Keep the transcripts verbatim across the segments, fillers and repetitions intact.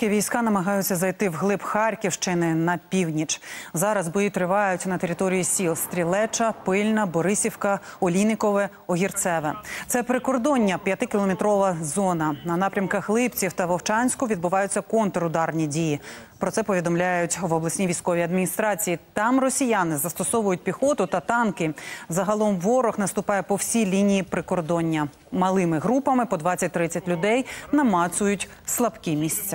Російські війська намагаються зайти вглиб Харківщини на північ. Зараз бої тривають на території сіл Стрілеча, Пильна, Борисівка, Олійникове, Огірцеве. Це прикордоння, п'ятикілометрова зона. На напрямках Липців та Вовчанську відбуваються контрударні дії. Про це повідомляють в обласній військовій адміністрації. Там росіяни застосовують піхоту та танки. Загалом ворог наступає по всій лінії прикордоння. Малими групами по двадцять-тридцять людей намацують слабкі місця.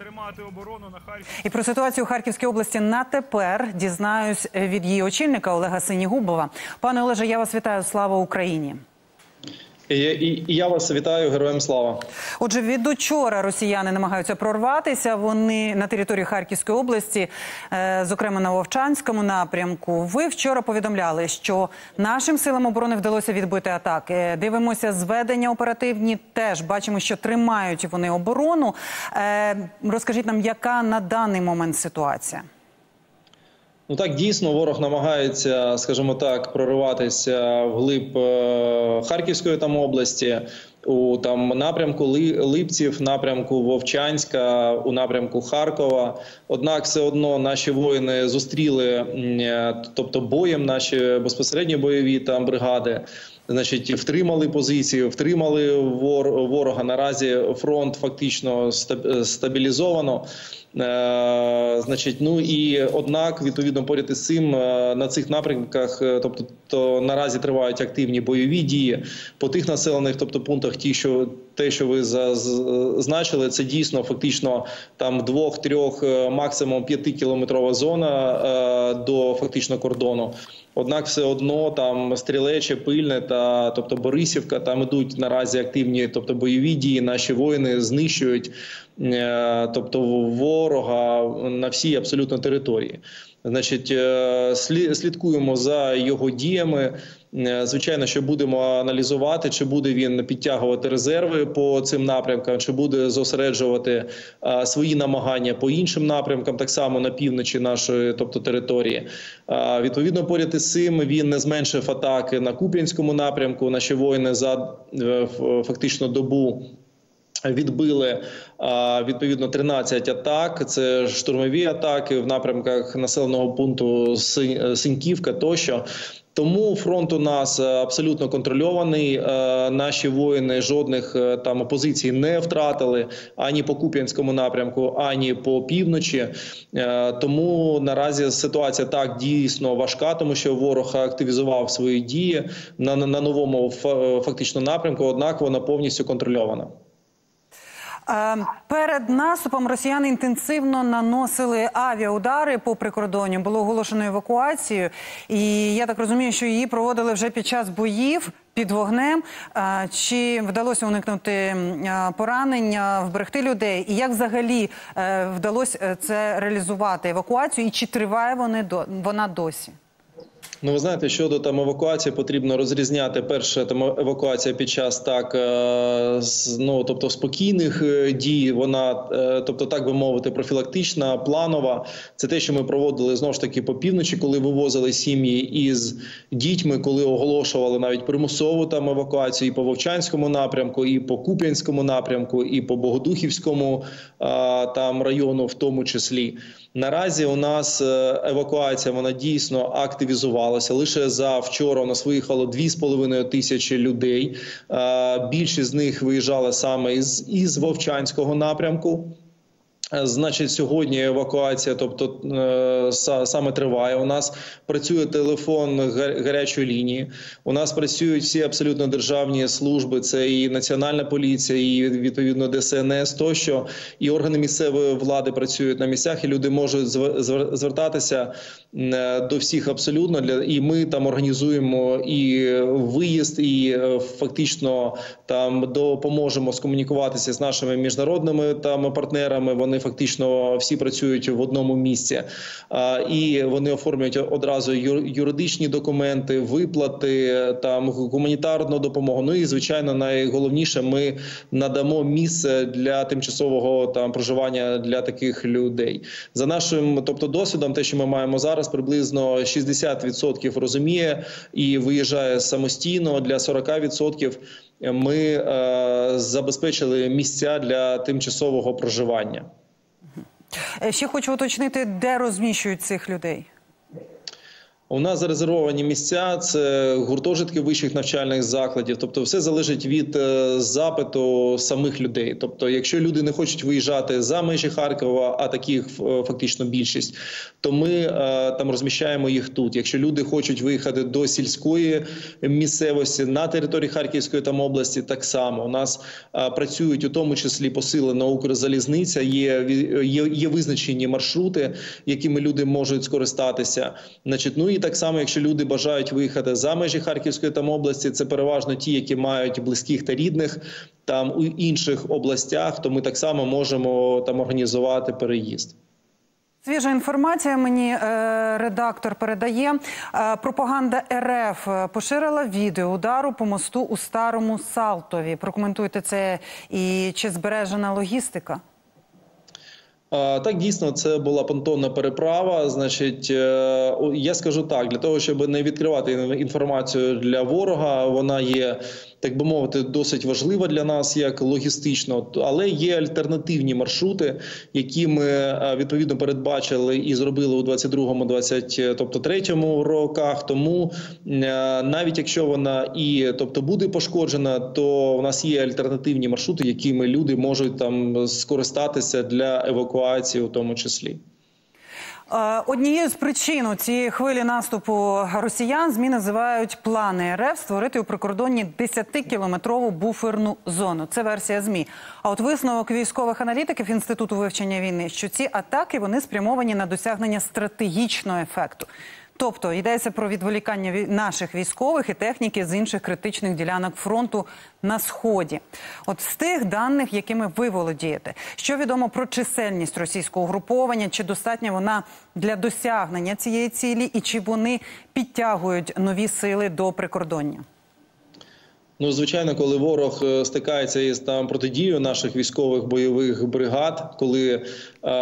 І про ситуацію у Харківській області на тепер дізнаюсь від її очільника Олега Синігубова. Пане Олеже, я вас вітаю. Слава Україні! І, і, і я вас вітаю, героям слава. Отже, від учора росіяни намагаються прорватися. Вони на території Харківської області, зокрема на Вовчанському напрямку. Ви вчора повідомляли, що нашим силам оборони вдалося відбити атаки. Дивимося зведення оперативні, теж бачимо, що тримають вони оборону. Розкажіть нам, яка на даний момент ситуація? Ну так, дійсно, ворог намагається, скажімо так, прориватися вглиб Харківської там області, у там напрямку Липців, напрямку Вовчанська, у напрямку Харкова. Однак все одно наші воїни зустріли, тобто боєм наші безпосередньо бойові там бригади, значить, втримали позицію, втримали ворога. Наразі фронт фактично стабілізовано. Е, значить, ну і однак, відповідно, поряд із цим на цих напрямках, тобто то наразі тривають активні бойові дії по тих населених, тобто пунктах, ті, що те, що ви зазначили, це дійсно фактично там двох-трьох, максимум п'ятикілометрова зона е, до фактично кордону. Однак все одно там Стрілече, Пильне та тобто Борисівка, там ідуть наразі активні, тобто бойові дії. Наші воїни знищують, е, тобто ворога на всій абсолютно території. Значить, слідкуємо за його діями. Звичайно, що будемо аналізувати, чи буде він підтягувати резерви по цим напрямкам, чи буде зосереджувати свої намагання по іншим напрямкам, так само на півночі нашої, тобто території. Відповідно, поряд із цим він не зменшив атаки на Куп'янському напрямку. Наші воїни за фактично добу відбили відповідно тринадцять атак. Це штурмові атаки в напрямках населеного пункту Синьківка тощо. Тому фронт у нас абсолютно контрольований. Наші воїни жодних там позицій не втратили ані по Куп'янському напрямку, ані по півночі. Тому наразі ситуація так дійсно важка, тому що ворог активізував свої дії на, на новому фактично напрямку, однак вона повністю контрольована. Перед наступом росіяни інтенсивно наносили авіаудари по прикордонню. Було оголошено евакуацію. І я так розумію, що її проводили вже під час боїв під вогнем. Чи вдалося уникнути поранення, вберегти людей? І як взагалі вдалося це реалізувати, евакуацію? І чи триває вони, вона досі? Ну, ви знаєте, щодо там евакуації, потрібно розрізняти. Перше, там евакуація під час так, ну, тобто спокійних дій, вона, тобто, так би мовити, профілактична, планова. Це те, що ми проводили, знову ж таки, по півночі, коли вивозили сім'ї із дітьми, коли оголошували навіть примусову там евакуацію і по Вовчанському напрямку, і по Куп'янському напрямку, і по Богодухівському там району в тому числі. Наразі у нас евакуація, вона дійсно активізувалася. Лише за вчора у нас виїхало дві з половиною тисячі людей. Більшість з них виїжджали саме із, із Вовчанського напрямку. Значить, сьогодні евакуація, тобто саме триває. У нас працює телефон гарячої лінії. У нас працюють всі абсолютно державні служби. Це і Національна поліція, і відповідно Де Се Ен Ес тощо. І органи місцевої влади працюють на місцях, і люди можуть звертатися до всіх абсолютно. І ми там організуємо і виїзд, і фактично там допоможемо скомунікуватися з нашими міжнародними там партнерами. Вони фактично всі працюють в одному місці. І вони оформлюють одразу юридичні документи, виплати, там гуманітарну допомогу. Ну і, звичайно, найголовніше, ми надамо місце для тимчасового там проживання для таких людей. За нашим, тобто, досвідом, те, що ми маємо зараз, приблизно шістдесят відсотків розуміє і виїжджає самостійно. Для сорока відсотків ми е, забезпечили місця для тимчасового проживання. Ще хочу уточнити, де розміщують цих людей? У нас зарезервовані місця, це гуртожитки вищих навчальних закладів, тобто все залежить від запиту самих людей. Тобто, якщо люди не хочуть виїжджати за межі Харкова, а таких фактично більшість, то ми там розміщаємо їх тут. Якщо люди хочуть виїхати до сільської місцевості на території Харківської там області, так само. У нас працюють у тому числі посилена Укрзалізниця, є, є, є визначені маршрути, якими люди можуть скористатися. Значить, ну і так само, якщо люди бажають виїхати за межі Харківської там області, це переважно ті, які мають близьких та рідних там у інших областях, то ми так само можемо там організувати переїзд. Свіжа інформація мені е, редактор передає. Е, пропаганда РФ поширила відео удару по мосту у Старому Салтові. Прокоментуйте це і чи збережена логістика? Так, дійсно, це була понтонна переправа. Значить, я скажу так, для того, щоб не відкривати інформацію для ворога, вона є, так би мовити, досить важлива для нас як логістично, але є альтернативні маршрути, які ми відповідно передбачили і зробили у двадцять другому - двадцять третьому роках. Тому навіть якщо вона і, тобто, буде пошкоджена, то в нас є альтернативні маршрути, якими люди можуть там скористатися для евакуації у тому числі. Однією з причин цієї хвилі наступу росіян ЗМІ називають плани РФ створити у прикордонні десятикілометрову буферну зону. Це версія ЗМІ. А от висновок військових аналітиків Інституту вивчення війни, що ці атаки вони спрямовані на досягнення стратегічного ефекту. Тобто йдеться про відволікання наших військових і техніки з інших критичних ділянок фронту на Сході. От з тих даних, якими ви володієте, що відомо про чисельність російського угруповання, чи достатня вона для досягнення цієї цілі і чи вони підтягують нові сили до прикордоння? Ну, звичайно, коли ворог стикається із там протидією наших військових бойових бригад, коли е,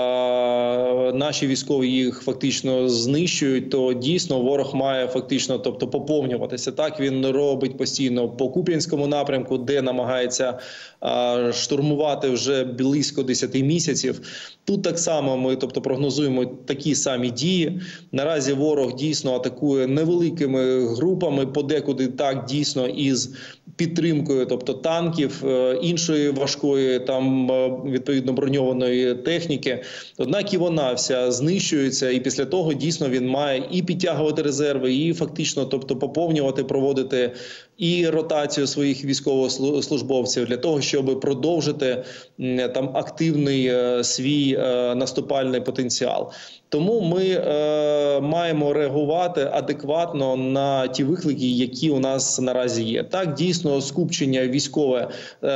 наші військові їх фактично знищують, то дійсно ворог має фактично, тобто, поповнюватися. Так він робить постійно по Куп'янському напрямку, де намагається е, штурмувати вже близько десяти місяців. Тут так само ми, тобто, прогнозуємо такі самі дії. Наразі ворог дійсно атакує невеликими групами, подекуди так дійсно із підтримкою, тобто танків, іншої важкої, там відповідно броньованої техніки. Однак і вона вся знищується, і після того дійсно він має і підтягувати резерви, і фактично, тобто, поповнювати, проводити і ротацію своїх військовослужбовців для того, щоб продовжити там активний свій наступальний потенціал. Тому ми е, маємо реагувати адекватно на ті виклики, які у нас наразі є. Так, дійсно, скупчення військове,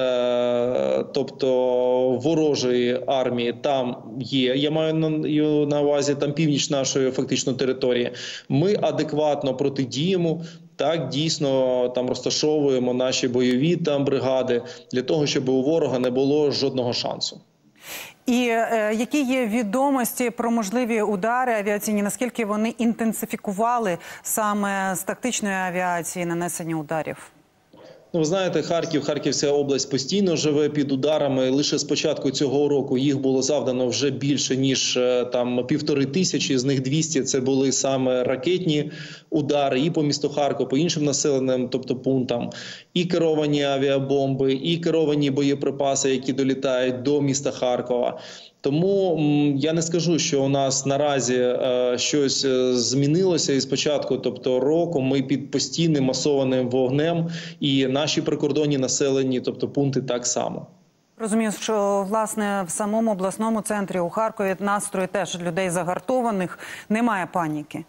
е, тобто ворожої армії, там є. Я маю на, на увазі там північ нашої фактично території. Ми адекватно протидіємо. Так, дійсно, там розташовуємо наші бойові там бригади для того, щоб у ворога не було жодного шансу. І е, які є відомості про можливі удари авіаційні? Наскільки вони інтенсифікували саме з тактичної авіації нанесення ударів? Ну, ви знаєте, Харків, Харківська область постійно живе під ударами. Лише з початку цього року їх було завдано вже більше, ніж там півтори тисячі, з них двісті – це були саме ракетні удари і по місту Харків, по іншим населеним, тобто пунктам, і керовані авіабомби, і керовані боєприпаси, які долітають до міста Харкова. Тому я не скажу, що у нас наразі е, щось змінилося із початку, тобто року ми під постійним масованим вогнем, і наші прикордонні населені, тобто пункти так само. Розумію, що, власне, в самому обласному центрі у Харкові настрої теж людей загартованих, немає паніки.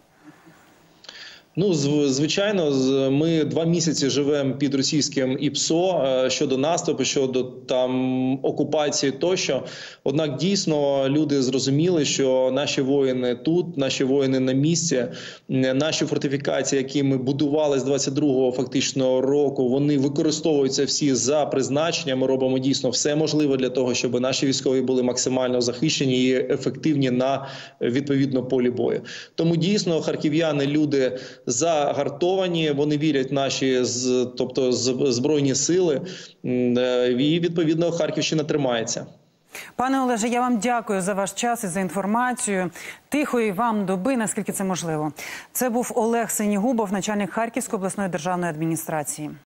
Ну, звичайно, ми два місяці живемо під російським ІПСО щодо наступу, щодо там окупації тощо. Однак дійсно люди зрозуміли, що наші воїни тут, наші воїни на місці, наші фортифікації, які ми будували з двадцять другого фактично року, вони використовуються всі за призначенням. Ми робимо дійсно все можливе для того, щоб наші військові були максимально захищені і ефективні на відповідно полі бою. Тому дійсно харків'яни, люди загартовані, вони вірять в наші, тобто, збройні сили, і відповідно Харківщина тримається. Пане Олеже, я вам дякую за ваш час і за інформацію. Тихої вам доби, наскільки це можливо. Це був Олег Синігубов, начальник Харківської обласної державної адміністрації.